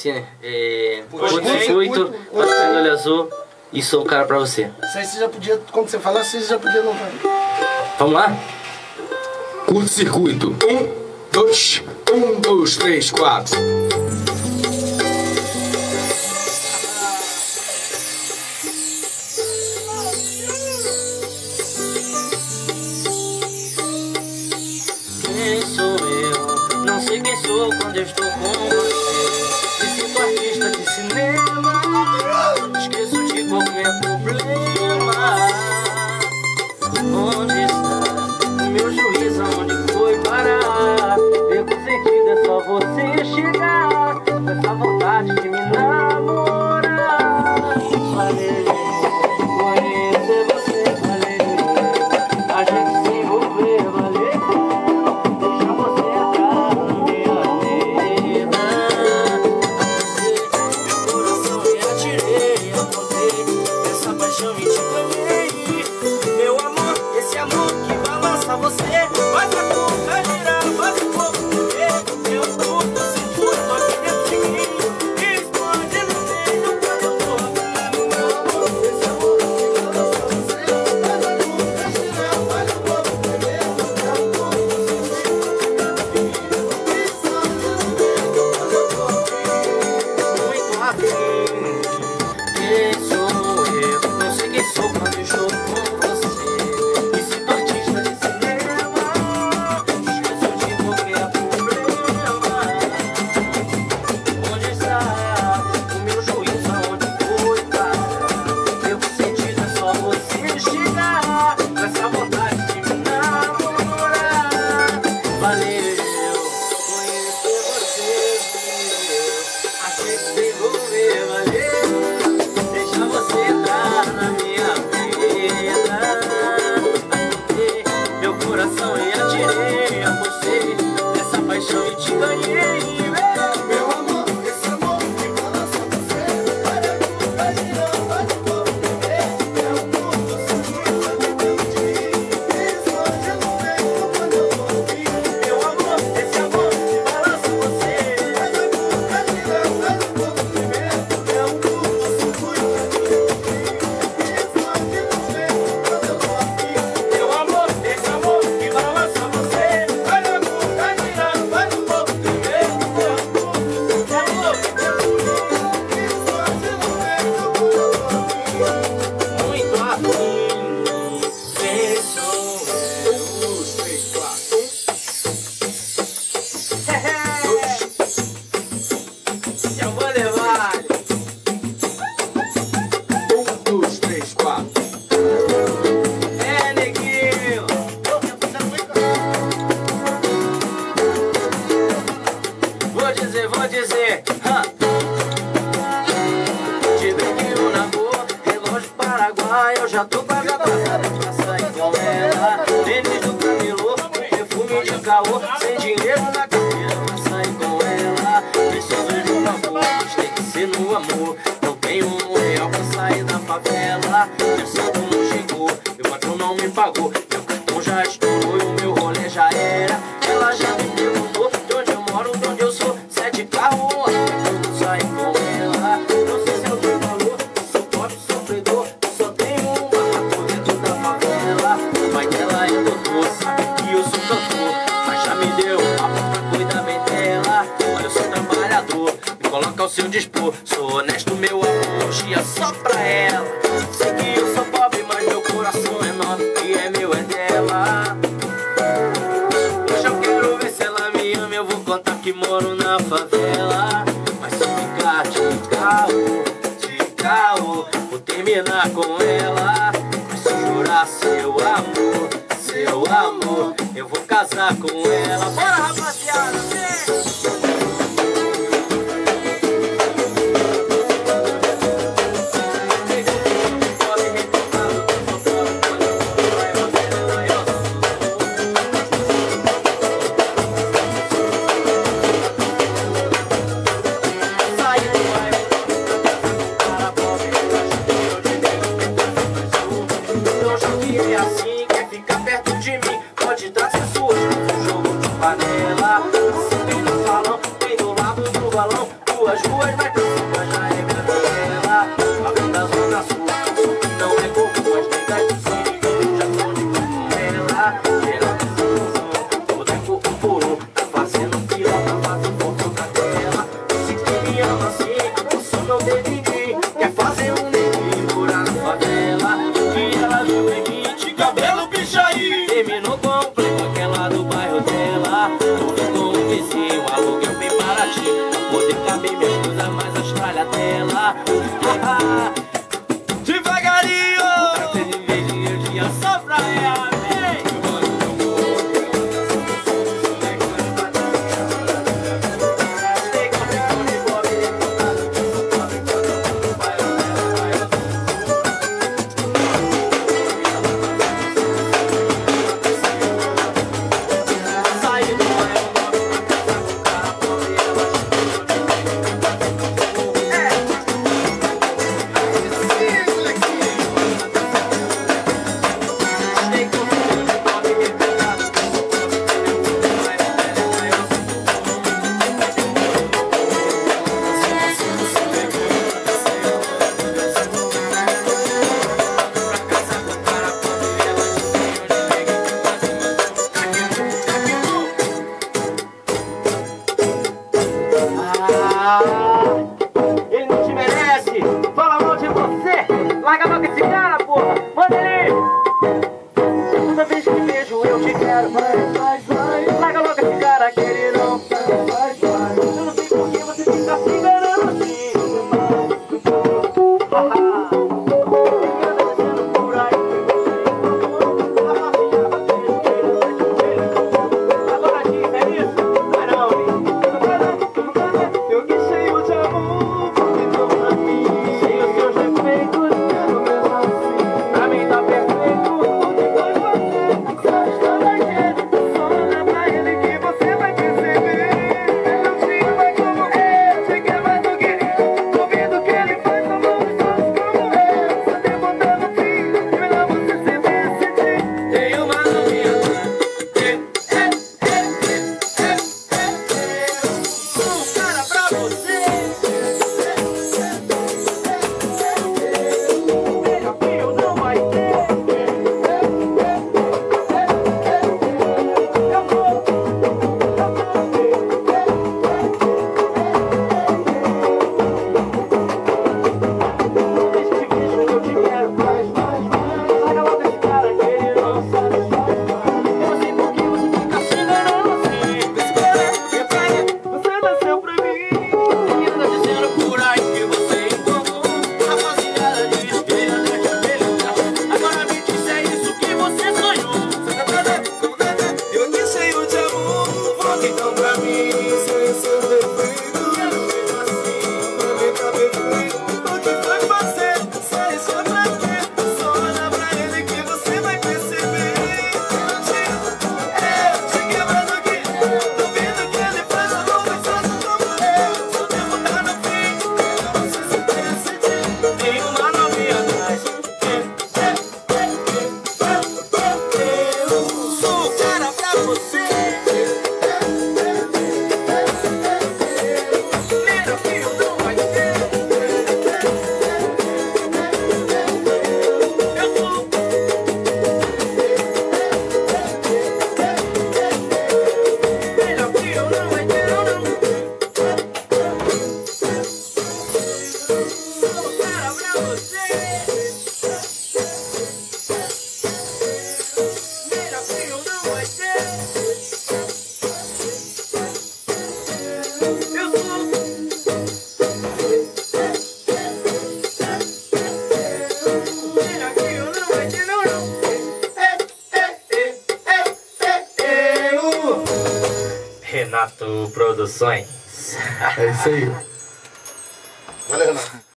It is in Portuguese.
assim, curto-circuito, fazendo olho azul e sou o cara pra você. Isso aí você já podia, quando você falar, você já podia não vai. Vamos lá? Curto-circuito. 1, 2, 3, 4. Quem sou eu? Não sei quem sou quando eu estou com você. Me sinto artista de cinema, esqueço de qualquer problema. Onde está o meu juiz? Aonde foi parar? Perco o sentido, é só você chegar com essa vontade de me namorar. Valeu, conhecer você, valeu, a gente se envolver, valeu. Eu te ganhei, meu amor, esse amor que balança você. Faz a boca girar, faz o corpo tremer. Eu curto, circuito aqui dentro de mim, que explode no meio quando eu tô aqui. Meu amor, esse amor que balança você. Faz a boca girar, faz o corpo tremer. Eu curto, circuito aqui dentro de mim, que explode no meio quando eu tô aqui. Muito afim, quem sou eu? Não sei quem sou quando eu estou com você. Me sinto artista de cinema, esqueço de qualquer problema. Onde está o meu juiz? Aonde foi parar? Meu sentido é só você chegar com essa vontade de me namorar. Valeu, conhecer você, achei que se envolver, valeu. Deixa você entrar na minha vida. Meu coração eu atirei, apostei nessa paixão e te ganhei. Meu amor, esse amor que balança você. Olha como tá girando, faz o corpo tremer. É um mundo circuito aqui dentro de mim, que explode no peito quando eu tô aqui. Meu amor, esse amor que balança você. Olha como tá girando, faz o corpo tremer. É um mundo circuito aqui dentro de mim, que explode no peito quando eu tô aqui. Meu amor, esse amor que balança você. Olha como tá girando, faz o corpo tremer. É um mundo circuito aqui dentro de mim, que explode no peito quando eu tô aqui. Muito afim, quem sou eu? 1, 2, 3, 4. Eu vou levar. 1, 2, 3, 4. É, neguinho. Vou dizer. De brinquinho na boa, relógio Paraguai. Eu já tô quase atrasado pra sair com ela. Tênis do camelô, perfume de caô. Sem dinheiro na carteira pra sair com ela. Preciso de um favor, mas tem que ser no amor. Não tenho R$1 pra sair da favela. Meu santo não chegou, meu patrão não me pagou. Meu cartão já estourou e o meu rolê já era. Ela já me perguntou de onde eu moro, de onde eu sou. Se é de carro ou a pé, quando sair com ela. Não sei se eu tenho valor, sou pobre, sofredor. Só tenho uma rua dentro da favela. O pai dela é doutor, sabe que eu sou cantor, mas já me deu um papo pra cuidar bem dela. Olha, eu sou trabalhador, me coloca ao seu dispor. Sou honesto, meu amor, chia só pra ela. Sei que eu sou pobre, mas meu coração é nobre. E é meu, é dela. Hoje eu quero ver se ela me ama. Eu vou contar que moro na favela. Mas se ficar de carro, vou terminar com ela. Mas se jurar seu amor, eu vou casar com ela. Bora, rapaziada, vem! É assim, quer ficar perto de mim, pode dar suas coisas, um jogo de panela. Se tem no salão, tem do lado do balão, suas ruas, mas pra já é minha favela. Alguém da zona sul, que não é comum, mas nem das do Rio, já são de favela. Geral de solução, toda corpo por um, tá fazendo fila, tá fazendo foto da tela. Se que me ama assim, o som não tem ninguém, quer fazer um neguinho morar na favela. E ela viu em de cabelo pichaí, terminou com o play, aquela do bairro dela. Convidou um vizinho, aluguel bem baratinho, pra poder caber minhas coisas, mas as tralhas dela. Devagarinho, pra ter invejinha, eu tinha só pra ela. Ele não te merece, fala mal de você, larga a mão com esse cara, porra, manda ele. Toda vez que vejo eu te quero, larga logo esse cara que ele não sabe. Eu não sei por que você fica se enganando assim. Anda descendo por aí, agora diz, é isso? Não é não, eu que sei o de amor, porque não pra mim. Sei os seus defeitos, pra mim tá perfeito. O que foi você? Só estou naquele. Só olha pra ele que você vai perceber. Não tinha mais como eu, sei que é mais do que eu. Ouvindo que ele faz, não vamos todos como eu. Só te botando fim, melhor você se decidir. Tem uma novinha lá. Um cara pra você. Melhor que eu não vai ter. Eu vou. Desde que te vejo eu te quero mais. Larga logo esse cara que ele não sabe. Eu não sei por que você fica se enganando assim. Você nasceu pra mim. E anda dizendo por aí que você encontrou. Rapaziada diz que ele anda de beleza. Agora me diz, é isso que você sonhou. Eu que sei o de amor, volta então pra mim. Sem seu defeito, eu vejo assim, pra mim tá perfeito. O que foi você? Sai só pra quê? Só olha pra ele que você vai perceber. Eu te quebrando aqui, duvido que ele faz amor gostoso como eu. Só devo dar no fim, você se decidir. Tem uma novinha atrás. Eu sou o cara pra você. Melhor que eu não vai ter. Eu sou. Melhor que eu não vai ter, eu não. Sou o cara pra você. Melhor que eu não vai ter. Eu sou. Melhor que eu não vai ter, não, não. Renato Produções. É isso aí. Valeu, Renato.